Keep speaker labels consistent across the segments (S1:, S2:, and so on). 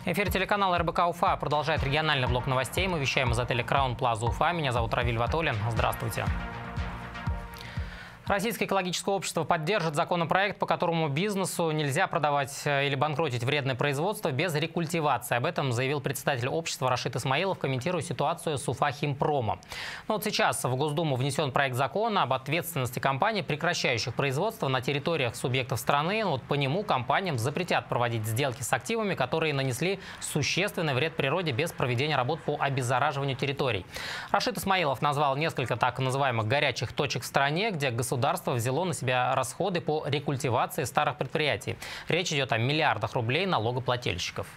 S1: Эфир телеканала РБК Уфа продолжает региональный блок новостей. Мы вещаем из отеля Краун Плаза Уфа. Меня зовут Равиль Ватолин. Здравствуйте. Российское экологическое общество поддержит законопроект, по которому бизнесу нельзя продавать или банкротить вредное производство без рекультивации. Об этом заявил председатель общества Рашид Исмаилов, комментируя ситуацию с Уфахимпромом. Но вот сейчас в Госдуму внесен проект закона об ответственности компаний, прекращающих производство на территориях субъектов страны. Вот по нему компаниям запретят проводить сделки с активами, которые нанесли существенный вред природе без проведения работ по обеззараживанию территорий. Рашид Исмаилов назвал несколько так называемых горячих точек в стране, где государство взяло на себя расходы по рекультивации старых предприятий. Речь идет о миллиардах рублей налогоплательщиков.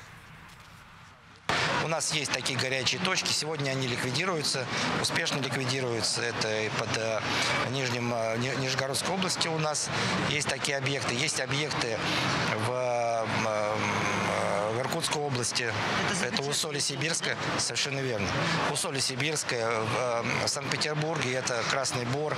S2: У нас есть такие горячие точки. Сегодня они ликвидируются, успешно ликвидируются. Это и под Нижегородской области у нас есть такие объекты. Есть объекты в Иркутской области. Это Усолье-Сибирское. Совершенно верно. Усолье-Сибирское. В Санкт-Петербурге это Красный Бор.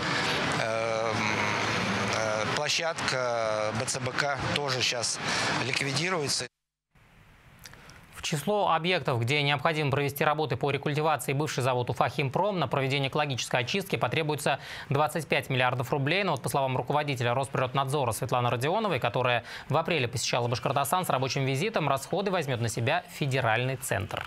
S2: Площадка БЦБК тоже сейчас ликвидируется.
S1: В число объектов, где необходимо провести работы по рекультивации бывший завод Уфахимпром, на проведение экологической очистки потребуется 25 миллиардов рублей. Но вот по словам руководителя Росприроднадзора Светланы Родионовой, которая в апреле посещала Башкортостан с рабочим визитом, расходы возьмет на себя федеральный центр.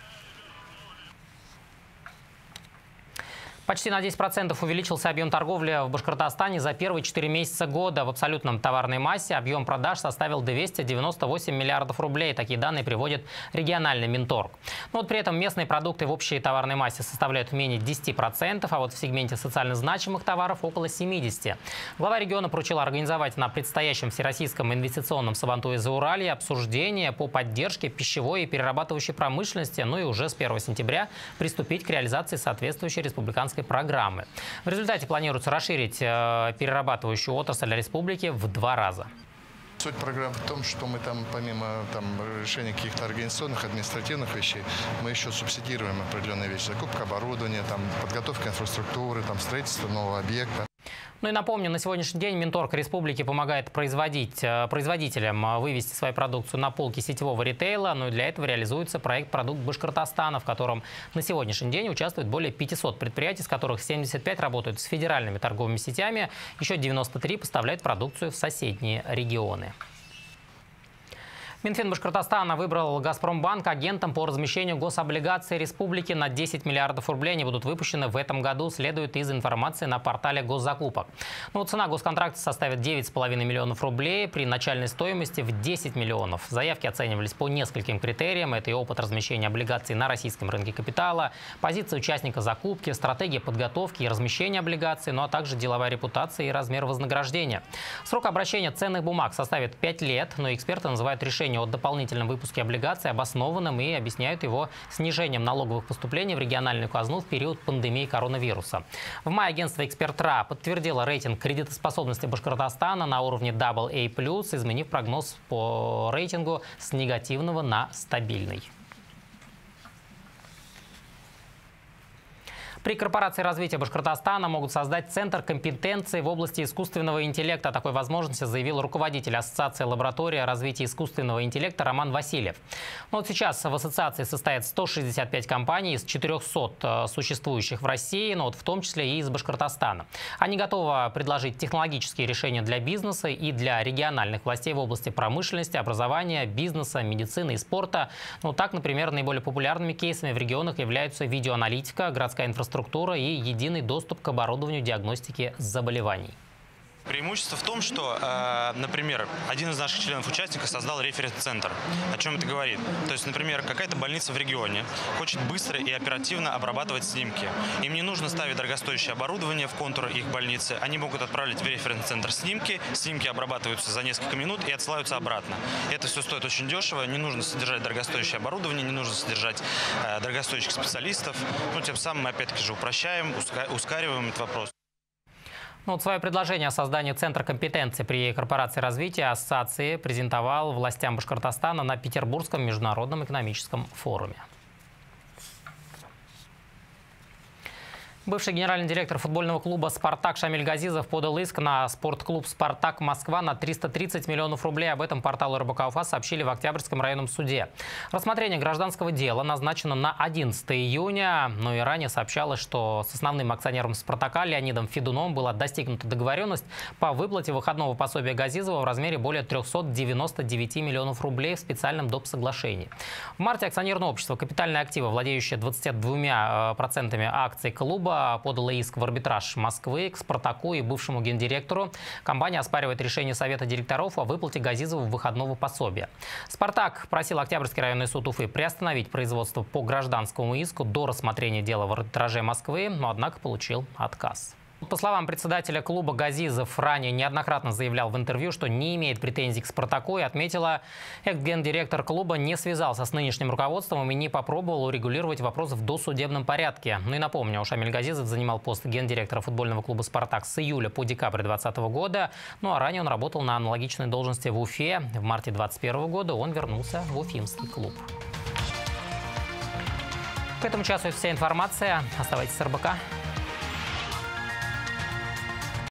S1: Почти на 10% увеличился объем торговли в Башкортостане за первые 4 месяца года. В абсолютном товарной массе объем продаж составил 298 миллиардов рублей. Такие данные приводит региональный Минторг. Но вот при этом местные продукты в общей товарной массе составляют менее 10%, а вот в сегменте социально значимых товаров около 70%. Глава региона поручил организовать на предстоящем Всероссийском инвестиционном сабантуе Зауралье обсуждение по поддержке пищевой и перерабатывающей промышленности, ну и уже с 1 сентября приступить к реализации соответствующей республиканской программы. В результате планируется расширить перерабатывающую отрасль республики в 2 раза.
S3: Суть программы в том, что мы там, помимо решения каких-то организационных, административных вещей, мы еще субсидируем определенные вещи. Закупка оборудования, подготовка инфраструктуры, строительство нового объекта.
S1: Ну и напомню, на сегодняшний день Минторг республики помогает производителям вывести свою продукцию на полки сетевого ритейла. Но для этого реализуется проект «Продукт Башкортостана», в котором на сегодняшний день участвует более 500 предприятий, из которых 75 работают с федеральными торговыми сетями, еще 93 поставляют продукцию в соседние регионы. Минфин Башкортостана выбрал «Газпромбанк» агентом по размещению гособлигаций республики на 10 миллиардов рублей. Они будут выпущены в этом году, следует из информации на портале госзакупок. Цена госконтракта составит 9,5 миллионов рублей при начальной стоимости в 10 миллионов. Заявки оценивались по нескольким критериям. Это и опыт размещения облигаций на российском рынке капитала, позиция участника закупки, стратегия подготовки и размещения облигаций, ну а также деловая репутация и размер вознаграждения. Срок обращения ценных бумаг составит 5 лет, но эксперты называют решение о дополнительном выпуске облигаций обоснованным и объясняют его снижением налоговых поступлений в региональную казну в период пандемии коронавируса. В мае агентство «Экспертра» подтвердило рейтинг кредитоспособности Башкортостана на уровне AA+, изменив прогноз по рейтингу с негативного на стабильный. При корпорации развития Башкортостана могут создать центр компетенции в области искусственного интеллекта. О такой возможности заявил руководитель Ассоциации лаборатории развития искусственного интеллекта Роман Васильев. Но вот сейчас в ассоциации состоят 165 компаний из 400 существующих в России, но в том числе и из Башкортостана. Они готовы предложить технологические решения для бизнеса и для региональных властей в области промышленности, образования, бизнеса, медицины и спорта. Так, например, наиболее популярными кейсами в регионах являются видеоаналитика, городская инфраструктура и единый доступ к оборудованию диагностики заболеваний.
S4: Преимущество в том, что, например, один из наших членов-участников создал референс-центр. О чем это говорит? То есть, например, какая-то больница в регионе хочет быстро и оперативно обрабатывать снимки. Им не нужно ставить дорогостоящее оборудование в контур их больницы. Они могут отправить в референс-центр снимки. Снимки обрабатываются за несколько минут и отсылаются обратно. Это все стоит очень дешево. Не нужно содержать дорогостоящее оборудование, не нужно содержать дорогостоящих специалистов. Тем самым мы, опять-таки же, упрощаем, ускориваем этот вопрос.
S1: Свое предложение о создании Центра компетенции при корпорации развития ассоциации презентовал властям Башкортостана на Петербургском международном экономическом форуме. Бывший генеральный директор футбольного клуба «Спартак» Шамиль Газизов подал иск на спортклуб «Спартак Москва» на 330 миллионов рублей. Об этом порталу РБК Уфа сообщили в Октябрьском районном суде. Рассмотрение гражданского дела назначено на 11 июня. Но и ранее сообщалось, что с основным акционером «Спартака» Леонидом Федуновым была достигнута договоренность по выплате выходного пособия Газизова в размере более 399 миллионов рублей в специальном доп. Соглашении. В марте акционерное общество «Капитальные активы», владеющее 22% акций клуба, подала иск в арбитраж Москвы к «Спартаку» и бывшему гендиректору. Компания оспаривает решение Совета директоров о выплате Газизову выходного пособия. «Спартак» просил Октябрьский районный суд Уфы приостановить производство по гражданскому иску до рассмотрения дела в арбитраже Москвы, но однако получил отказ. По словам председателя клуба, Газизов ранее неоднократно заявлял в интервью, что не имеет претензий к «Спартаку», и отметила, экс-гендиректор клуба не связался с нынешним руководством и не попробовал урегулировать вопрос в досудебном порядке. Ну и напомню, Шамиль Газизов занимал пост гендиректора футбольного клуба «Спартак» с июля по декабрь 2020 года. Ну а ранее он работал на аналогичной должности в Уфе. В марте 2021 года он вернулся в уфимский клуб. К этому часу вся информация. Оставайтесь с РБК.